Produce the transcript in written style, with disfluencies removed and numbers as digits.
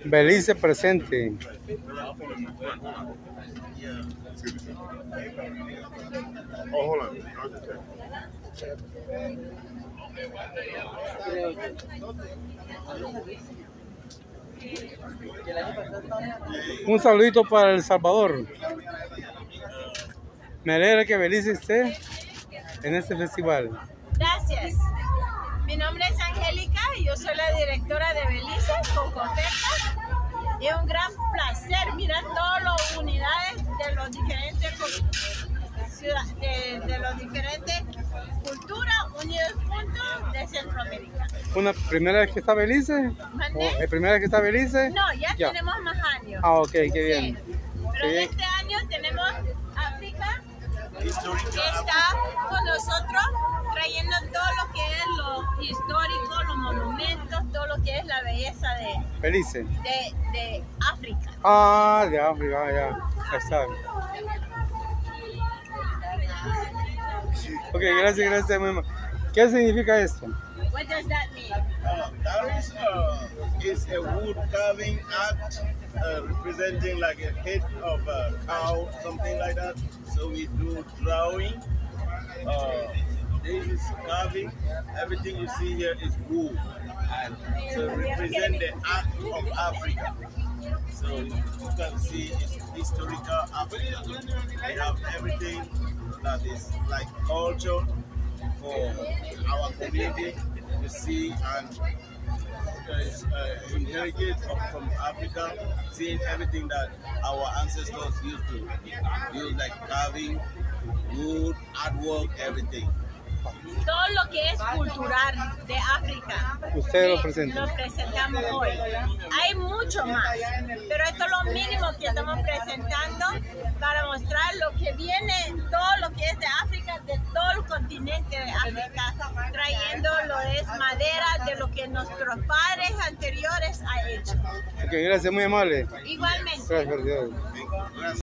Belice presente. Oh, hold on. Un saludito para El Salvador. Me alegra que Belice esté en este festival. Gracias. Mi nombre es Angélica y yo soy la directora de Belice con Coferta. Y es un gran placer mirar todas las unidades de los diferentes de los diferentes culturas unidos juntos de Centroamérica. ¿Una primera vez que está Belice? ¿Es primera vez que está Belice? No, ya tenemos más años. Ah, ok, qué bien. Sí. Pero Qué bien. este año tenemos África, que está con nosotros trayendo todo lo que es lo histórico, los monumentos, todo lo que es la belleza de Belice. de África. Ah, de África, ya está. Ok, gracias, muy mal. ¿Qué significa esto? What does that mean? That is a wood carving act representing like a head of a cow, something like that. So we do drawing. This is carving. Everything you see here is wood. So represent the act of Africa. So you can see it's historical Africa. We have everything that is like culture for our community to see, and inherited from Africa, seeing everything that our ancestors used to use, like carving, wood, artwork, everything. Todo lo que es cultural de África. Ustedes lo presentan. Lo presentamos hoy. Hay mucho más, pero esto es lo mínimo que estamos presentando para mostrar lo que viene, todo lo que es de África, de todo el continente de África, trayendo lo es madera de lo que nuestros padres anteriores han hecho. Ok, gracias, muy amable. Igualmente. Gracias.